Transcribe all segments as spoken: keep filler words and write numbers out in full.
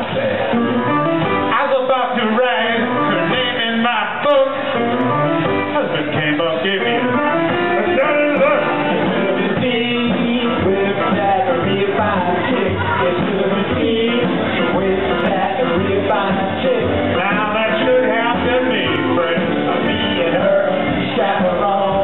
said. I was about to write her name in my book. Husband came up, gave me a dirty look. It should be with that refined chick. It should be with that refined chick. Now that should have been me, friend. Me and her chaperone.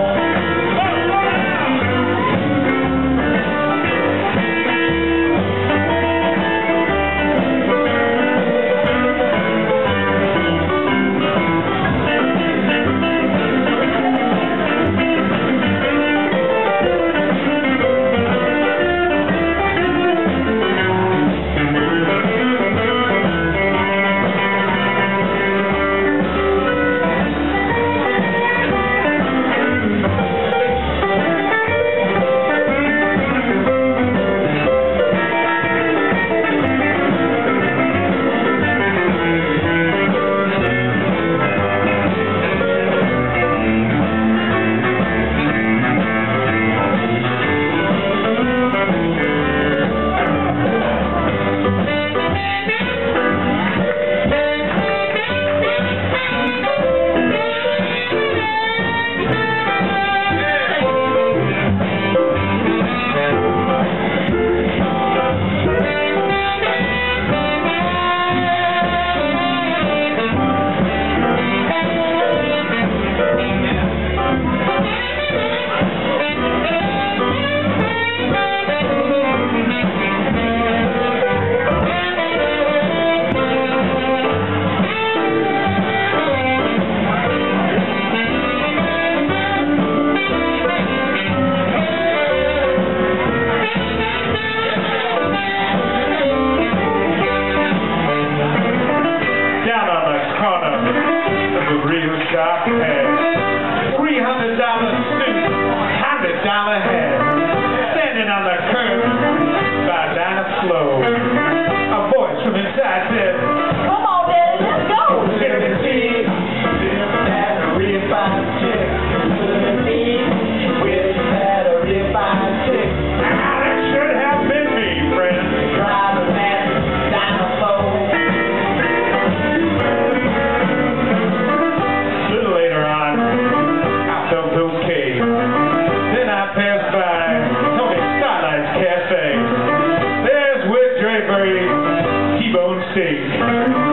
three hundred dollar suit, one hundred dollar hat, standing on the curb by Dinah Flow. A voice from inside said, "Come on, Daddy, let's go." seventeen, with that refined chick. seventeen, with that refined chick. Ah, that should have been me, friend. Driving that Dinah Flow. T-bone steak.